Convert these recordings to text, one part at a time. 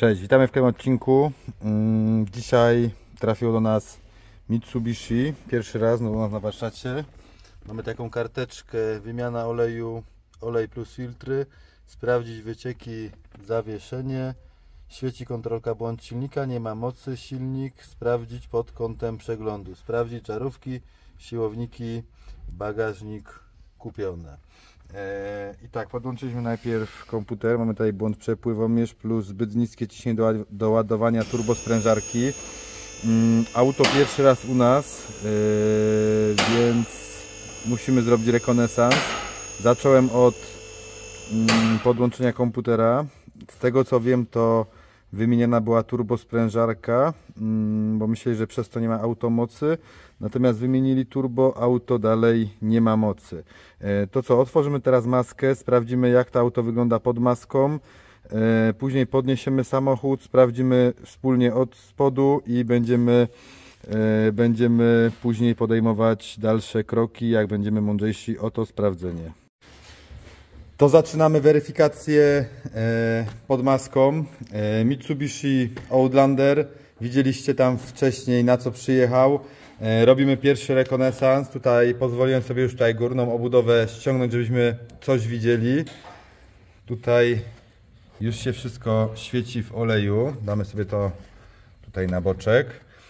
Cześć, witamy w kolejnym odcinku. Dzisiaj trafiło do nas Mitsubishi, pierwszy raz u nas na warsztacie. Mamy taką karteczkę, wymiana oleju, olej plus filtry, sprawdzić wycieki, zawieszenie, świeci kontrolka błąd silnika, nie ma mocy silnik, sprawdzić pod kątem przeglądu, sprawdzić żarówki, siłowniki, bagażnik kupione. I tak, podłączyliśmy najpierw komputer, mamy tutaj błąd przepływomierz plus zbyt niskie ciśnienie do ładowania turbosprężarki. Auto pierwszy raz u nas, więc musimy zrobić rekonesans. Zacząłem od podłączenia komputera. Z tego co wiem, to wymieniana była turbosprężarka, bo myśleli, że przez to nie ma auto mocy. Natomiast wymienili turbo, auto dalej nie ma mocy. To co, otworzymy teraz maskę, sprawdzimy jak to auto wygląda pod maską. Później podniesiemy samochód, sprawdzimy wspólnie od spodu i będziemy później podejmować dalsze kroki, jak będziemy mądrzejsi o to sprawdzenie. To zaczynamy weryfikację pod maską. Mitsubishi Outlander. Widzieliście tam wcześniej, na co przyjechał. Robimy pierwszy rekonesans. Tutaj pozwoliłem sobie już górną obudowę ściągnąć, żebyśmy coś widzieli. Tutaj już się wszystko świeci w oleju. Damy sobie to tutaj na boczek.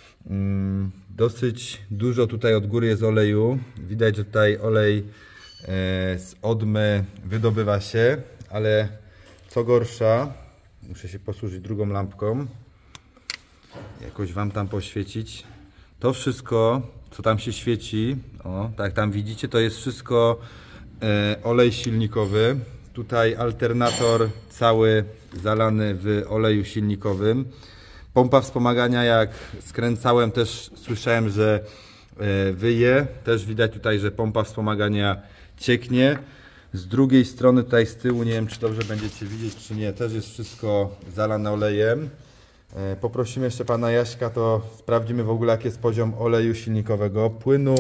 Dosyć dużo tutaj od góry jest oleju. Widać, że tutaj olej z odmy wydobywa się, ale co gorsza, muszę się posłużyć drugą lampką, jakoś wam tam poświecić. To wszystko, co tam się świeci, o, tak tam widzicie, to jest wszystko olej silnikowy. Tutaj alternator cały zalany w oleju silnikowym. Pompa wspomagania, jak skręcałem, też słyszałem, że wyje. Też widać tutaj, że pompa wspomagania cieknie. Z drugiej strony tutaj z tyłu, nie wiem czy dobrze będziecie widzieć czy nie, też jest wszystko zalane olejem. Poprosimy jeszcze pana Jaśka, to sprawdzimy w ogóle jaki jest poziom oleju silnikowego. Płynu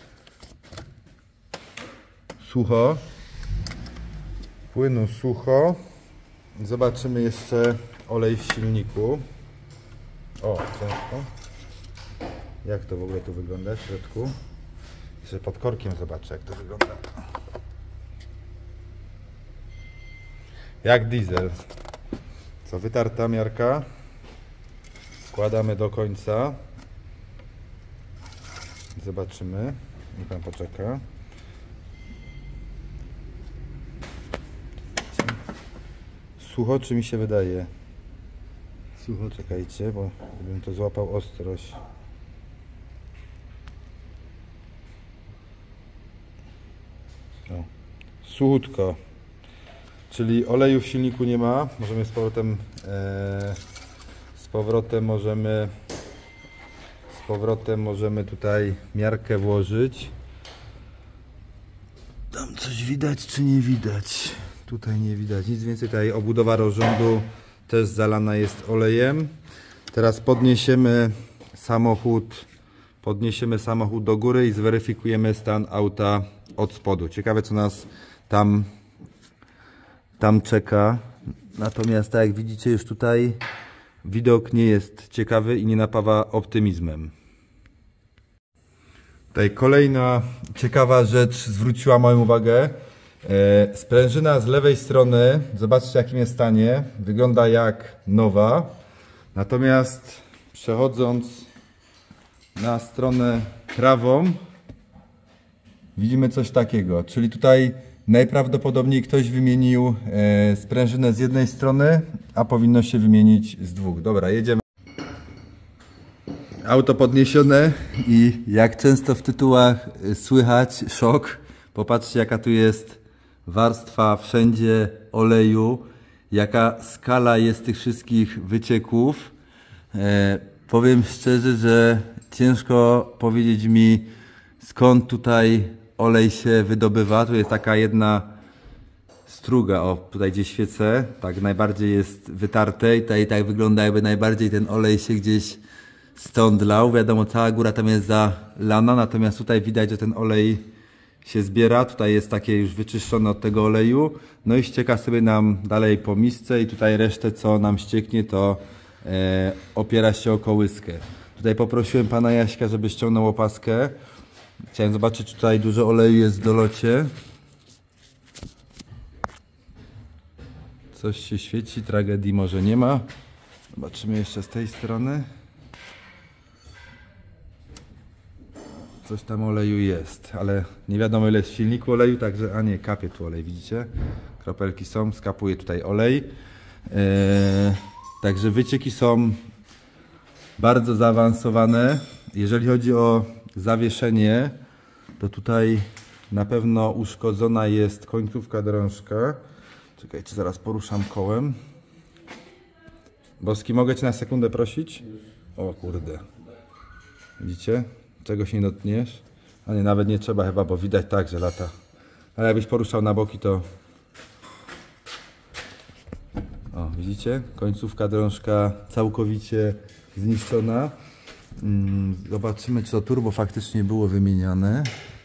sucho. Płynu sucho. Zobaczymy jeszcze olej w silniku. O, ciężko. Jak to w ogóle tu wygląda w środku? Jeszcze pod korkiem zobaczę jak to wygląda. Jak diesel. Co, wytarta miarka. Wkładamy do końca. Zobaczymy. Niech pan poczeka. Sucho czy mi się wydaje? Sucho, czekajcie, bo bym to złapał ostrość. O, suchutko. Czyli oleju w silniku nie ma. Możemy z powrotem możemy tutaj miarkę włożyć. Tam coś widać czy nie widać? Tutaj nie widać nic więcej. Tutaj obudowa rozrządu też zalana jest olejem. Teraz podniesiemy samochód do góry i zweryfikujemy stan auta od spodu. Ciekawe co nas tam czeka. Natomiast tak jak widzicie już tutaj widok nie jest ciekawy i nie napawa optymizmem. Tutaj kolejna ciekawa rzecz zwróciła moją uwagę. Sprężyna z lewej strony, zobaczcie w jakim jest stanie, wygląda jak nowa. Natomiast przechodząc na stronę prawą widzimy coś takiego, czyli tutaj najprawdopodobniej ktoś wymienił sprężynę z jednej strony, a powinno się wymienić z dwóch. Dobra, jedziemy. Auto podniesione i jak często w tytułach słychać szok. Popatrzcie jaka tu jest warstwa wszędzie oleju, jaka skala jest tych wszystkich wycieków. Powiem szczerze, że ciężko powiedzieć mi skąd tutaj olej się wydobywa. Tu jest taka jedna struga, o tutaj gdzie świecę, tak najbardziej jest wytarte i tutaj tak wygląda jakby najbardziej ten olej się gdzieś stąd lał. Wiadomo, cała góra tam jest zalana, natomiast tutaj widać, że ten olej się zbiera. Tutaj jest takie już wyczyszczone od tego oleju. No i ścieka sobie nam dalej po misce i tutaj resztę, co nam ścieknie, to opiera się o kołyskę. Tutaj poprosiłem pana Jaśka, żeby ściągnął opaskę. Chciałem zobaczyć, czy tutaj dużo oleju jest w dolocie. Coś się świeci, tragedii może nie ma. Zobaczymy jeszcze z tej strony. Coś tam oleju jest, ale nie wiadomo, ile jest w silniku oleju, także, a nie, kapie tu olej, widzicie? Kropelki są, skapuje tutaj olej. Także wycieki są bardzo zaawansowane. Jeżeli chodzi o zawieszenie, to tutaj na pewno uszkodzona jest końcówka drążka. Czekajcie, zaraz poruszam kołem. Boski, mogę cię na sekundę prosić? O kurde. Widzicie? Czego się nie dotkniesz? A nie, nawet nie trzeba chyba, bo widać tak, że lata. Ale jakbyś poruszał na boki, to... O, widzicie? Końcówka drążka całkowicie zniszczona. Zobaczymy, czy to turbo faktycznie było wymieniane.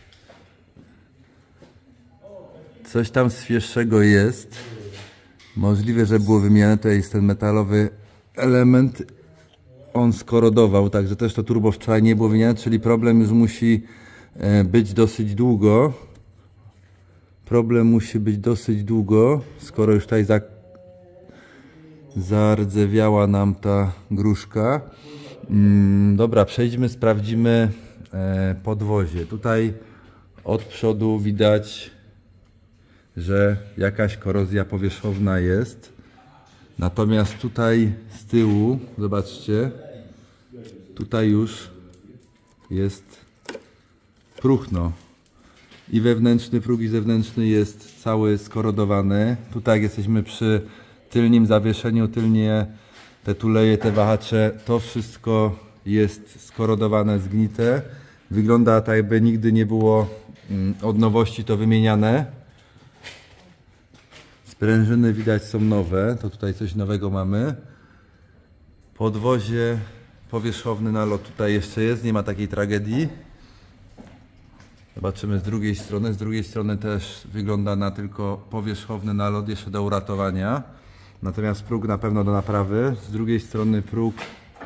Coś tam świeższego jest. Możliwe, że było wymieniane. Tutaj jest ten metalowy element. On skorodował, także też to turbo wczoraj nie było wymieniane, czyli problem już musi być dosyć długo. Problem musi być dosyć długo, skoro już tutaj zardzewiała nam ta gruszka. Dobra, przejdźmy, sprawdzimy podwozie. Tutaj od przodu widać, że jakaś korozja powierzchowna jest. Natomiast tutaj z tyłu, zobaczcie, tutaj już jest próchno. I wewnętrzny próg, i zewnętrzny jest cały skorodowany. Tutaj jak jesteśmy przy tylnym zawieszeniu, tylnie te tuleje, te wahacze, to wszystko jest skorodowane, zgnite. Wygląda tak, jakby nigdy nie było od nowości to wymieniane. Sprężyny widać są nowe, to tutaj coś nowego mamy. Podwozie, powierzchowny nalot tutaj jeszcze jest, nie ma takiej tragedii. Zobaczymy z drugiej strony. Z drugiej strony też wygląda na tylko powierzchowny nalot jeszcze do uratowania. Natomiast próg na pewno do naprawy. Z drugiej strony próg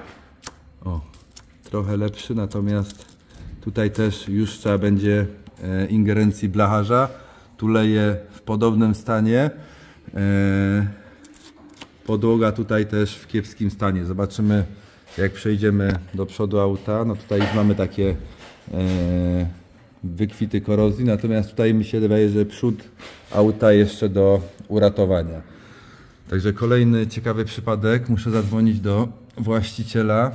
trochę lepszy, natomiast tutaj też już trzeba będzie ingerencji blacharza. Tuleje w podobnym stanie. Podłoga tutaj też w kiepskim stanie. Zobaczymy, jak przejdziemy do przodu auta. No tutaj już mamy takie wykwity korozji, natomiast tutaj mi się wydaje, że przód auta jeszcze do uratowania. Także kolejny ciekawy przypadek. Muszę zadzwonić do właściciela.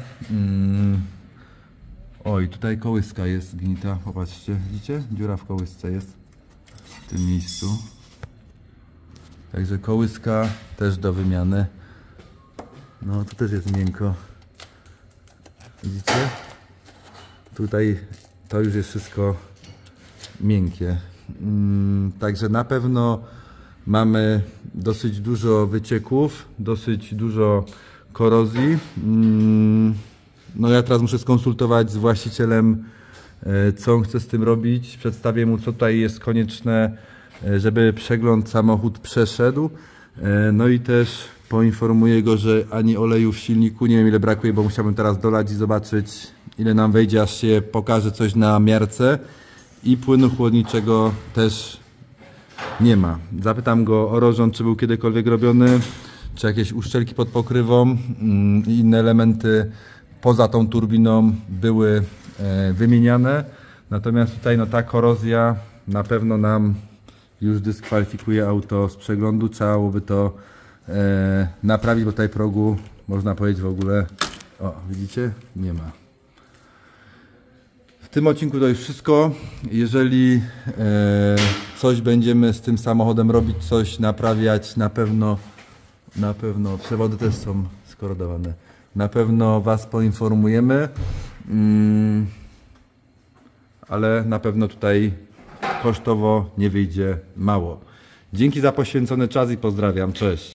Oj, tutaj kołyska jest gnita. Popatrzcie, widzicie? Dziura w kołysce jest w tym miejscu. Także kołyska też do wymiany. No, tu też jest miękko. Widzicie? Tutaj to już jest wszystko miękkie. Także na pewno mamy dosyć dużo wycieków, dosyć dużo korozji. No ja teraz muszę skonsultować z właścicielem, co on chce z tym robić. Przedstawię mu, co tutaj jest konieczne, żeby przegląd samochód przeszedł. No i też poinformuję go, że ani oleju w silniku, nie wiem ile brakuje, bo musiałbym teraz dolać i zobaczyć, ile nam wejdzie, aż się pokaże coś na miarce. I płynu chłodniczego też nie ma. Zapytam go o rozrząd, czy był kiedykolwiek robiony, czy jakieś uszczelki pod pokrywą i inne elementy poza tą turbiną były wymieniane. Natomiast tutaj no, ta korozja na pewno nam już dyskwalifikuje auto z przeglądu. Trzeba byłoby to naprawić, bo tutaj progu, można powiedzieć, w ogóle, o widzicie, nie ma. W tym odcinku to już wszystko. Jeżeli coś będziemy z tym samochodem robić, coś naprawiać, na pewno przewody też są skorodowane. Na pewno Was poinformujemy, ale na pewno tutaj kosztowo nie wyjdzie mało. Dzięki za poświęcony czas i pozdrawiam. Cześć.